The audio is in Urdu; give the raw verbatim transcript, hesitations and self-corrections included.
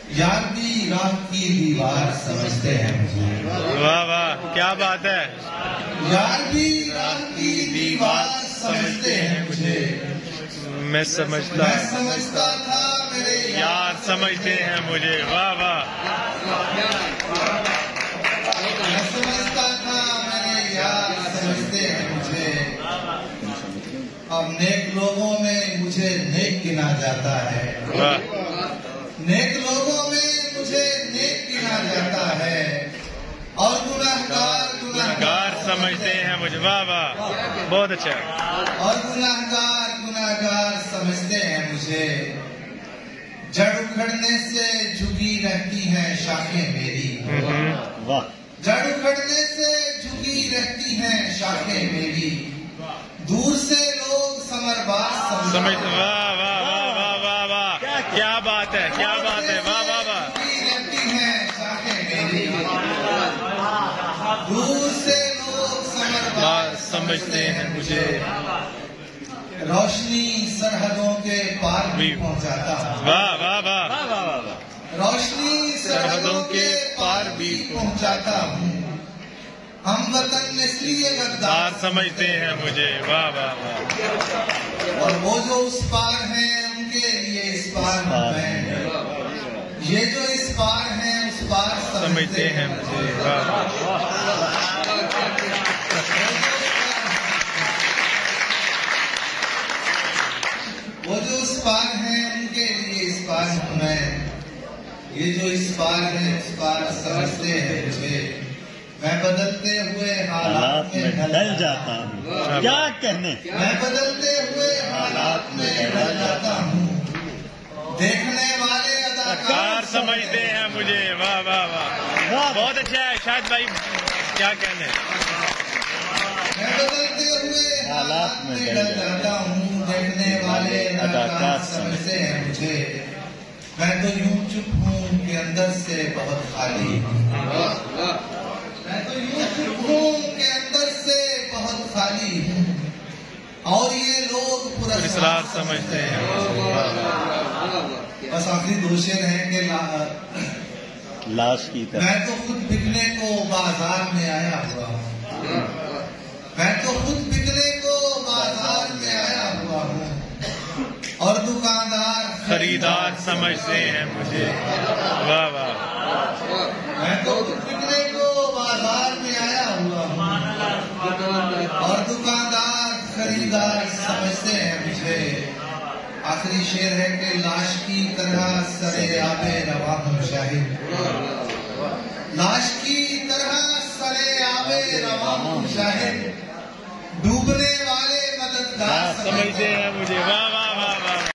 یار بھی راہ کی دیوار سمجھتے ہیں مجھے. واہ واہ کیا بات ہے. یار بھی راہ کی دیوار سمجھتے ہیں مجھے. میں سمجھتا میں سمجھتا تھا میرے یار سمجھتے ہیں مجھے. واہ واہ. میں سمجھتا تھا میرے یار سمجھتے ہیں مجھے. اب نیک لوگوں میں مجھے نیک گنا جاتا ہے. واہ. نیک لوگوں میں مجھے نیک گنا جاتا ہے اور گناہگار گار سمجھتے ہیں مجھے. واہ واہ بہت اچھا. اور گناہگار گناہگار سمجھتے ہیں مجھے. جڑ اکھڑنے سے جھکی رہتی ہیں شاخیں میری. جڑ اکھڑنے سے جھکی رہتی ہیں شاخیں میری. دور سے لوگ ثمرباز سمجھتے. واہ واہ واہ واہ واہ واہ کیا بات ہے کیا بات ہے. واہ واہ واہ. جھکی رہتی ہیں شاخیں میری. دور سے لوگ ثمرباز سمجھتے ہیں مجھے. روشنی سرحدوں کے پار بھی پہنچاتا ہوں. واہ واہ واہ. روشنی سرحدوں کے پار بھی پہنچاتا ہوں. ہم وطن اس لیے غدار سمجھتے ہیں مجھے. واہ واہ واہ. اور وہ جو اس پار ہیں ان کے لیے اس پار میں. یہ جو اس پار ہیں اس پار سمجھتے ہیں مجھے. واہ واہ. وہ جو اس پار ہیں ان کے لیے اس پار میں. یہ جو اس پار ہیں اس پار سمجھتے ہیں مجھے. میں بدلتے ہوئے حالات میں ڈھل جاتا ہوں. کیا کہنے. میں بدلتے ہوئے حالات میں ڈھل جاتا ہوں. دیکھنے والے اداکار سمجھتے ہیں مجھے. واہ واہ واہ بہت اچھا ہے شاہد بھائی. کیا کہنے. میں بدلتے ہوئے حالات میں ڈھل جاتا ہوں. دیکھنے والے اداکار سمجھتے ہیں مجھے. میں تو یوں چپ ہوں کہ اندر سے بہت خالی. میں تو یوں چپ ہوں کہ اندر سے بہت خالی ہوں. اور یہ لوگ پورا اسرار سمجھتے ہیں. بس آخری دو شعر ہیں کہ لاش کی طرح. میں تو خود بکنے کو بازار میں آیا ہوا ہوں. میں تو خود بکنے کو بازار میں آیا ہوا ہوں. اور دکاندار خریدار سمجھتے ہیں مجھے. واہ واہ. میں تو خود بکنے کو بازار میں آیا ہوا ہوں اور دکاندار خریدار سمجھتے ہیں مجھے. آخری شعر ہے کہ لاش کی طرح سرے آبے رواں ہوں شاہد. لاش کی طرح سرے آبے رواں ہوں شاہد. ڈوبنے والے مددگار سمجھتے ہیں مجھے. واہ